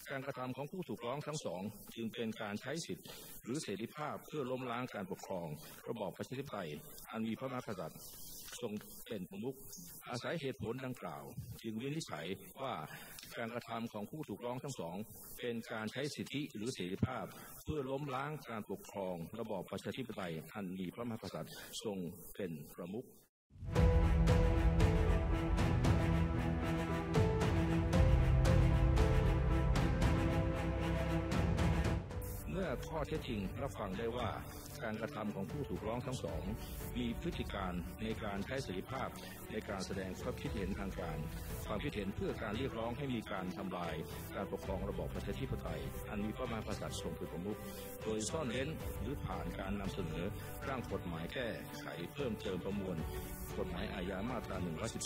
การกระทำของผู้ถูกร้องทั้งสองจึงเป็นการใช้สิทธิหรือเสรีภาพเพื่อล้มล้างการปกครองระบอบประชาธิปไตยอันมีพระมหากษัตริย์ทรงเป็นประมุขอาศัยเหตุผลดังกล่าวจึงวินิจฉัยว่าการกระทำของผู้ถูกร้องทั้งสองเป็นการใช้สิทธิหรือเสรีภาพเพื่อล้มล้างการปกครองระบอบประชาธิปไตยอันมีพระมหากษัตริย์ทรงเป็นประมุขเมื่อข้อเท็จจริงรับฟังได้ว่าการกระทำของผู้ถูกร้องทั้งสองมีพฤติการในการใช้เสรีภาพในการแสดงความคิดเห็นทางการความคิดเห็นเพื่อการเรียกร้องให้มีการทำลายการปกครองระบอบประชาธิปไตยอันมีพระมหากษัตริย์ทรงเป็นประมุขโดยซ่อนเร้นหรือผ่านการนำเสนอร่างกฎหมายแก้ไขเพิ่มเติมประมวลกฎหมายอาญามาตรา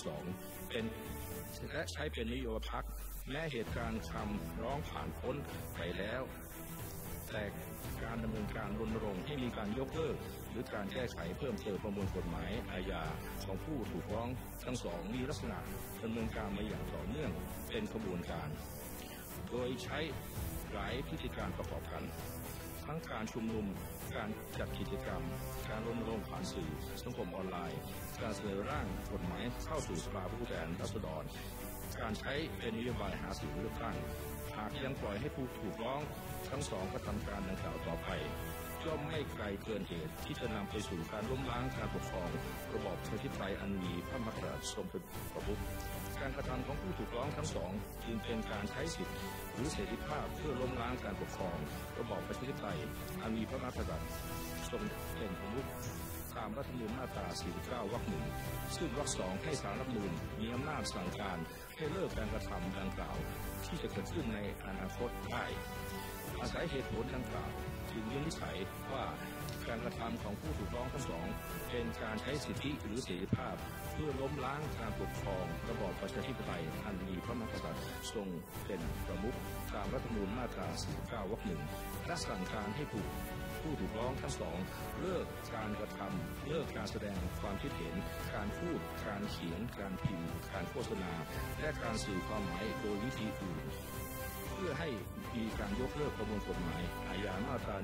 112 เป็นและใช้เป็นนโยบายพรรคแม้เหตุการณ์คำร้องผ่านพ้นไปแล้วแต่การดำเนินการรณรงค์ให้มีการยกเลิกหรือการแก้ไขเพิ่มเติมประมวลกฎหมายอาญาของผู้ถูกร้องทั้งสองมีลักษณะดำเนินการมาอย่างต่อเนื่องเป็นกระบวนการโดยใช้หลายพฤติการประกอบกันทั้งการชุมนุมการจัดกิจกรรมการรณรงค์ผ่านสื่อสังคมออนไลน์การเสนอร่างกฎหมายเข้าสู่สภาผู้แทนราษฎรการใช้เป็นนโยบายหาเสียงเลือกตั้งหากยังปล่อยให้ผู้ถูกร้องทั้งสองกระทำการดังกล่าวต่อไปย่อมไม่ไกลเกินเหตุที่จะนำไปสู่การล้มล้างการปกครองระบอบประชาธิปไตยอันมีพระมหากษัตริย์ทรงเป็นประมุขการกระทำของผู้ถูกร้องทั้งสองจึงเป็นการใช้สิทธิหรือเสรีภาพเพื่อล้มล้างการปกครองระบอบประชาธิปไตยอันมีพระมหากษัตริย์ทรงเป็นประมุขตามรัฐธรรมนูญมาตรา 49 วรรค 1 ซึ่งวรรค 2 ให้ศาลรัฐธรรมนูญมีอำนาจสั่งการให้เลิกการกระทำดังกล่าวที่จะเกิดขึ้นในอนาคตได้อาศัยเหตุผลดังกล่าวจึงวินิจฉัยว่าการกระทำของผู้ถูกร้องทั้งสองเป็นการใช้สิทธิหรือเสรีภาพเพื่อล้มล้างการปกครองระบอบประชาธิปไตยอันมีพระมหากษัตริย์ทรงเป็นประมุขตามรัฐธรรมนูญมาตรา 49 วรรค 1 และสั่งการให้ผู้ถูกร้องทั้งสองเลิกการกระทำเลิกการแสดงความคิดเห็นการพูดการเขียนการพิมพ์การโฆษณาและการสื่อความหมายโดยวิธีอื่นเพื่อให้มีการยกเลิกประมวลกฎหมายอาญามาตรา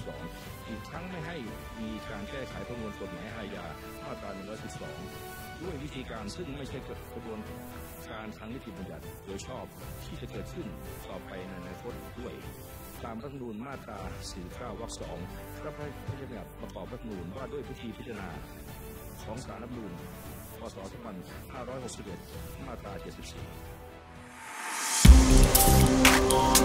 112 อีกทั้งไม่ให้มีการแก้ไขประมวลกฎหมายอาญามาตรา 112 ด้วยวิธีการซึ่งไม่ใช่กระบวนการทางนิติบัญญัติโดยชอบที่จะเกิดขึ้นต่อไปในอนาคตด้วยตามรัฐธรรมนูญมาตรา 49 วรรค 2 พระราชบัญญัติประกอบรัฐธรรมนูญว่าด้วยวิธีพิจารณาของศาลรัฐธรรมนูญพ.ศ. 2561 มาตรา 74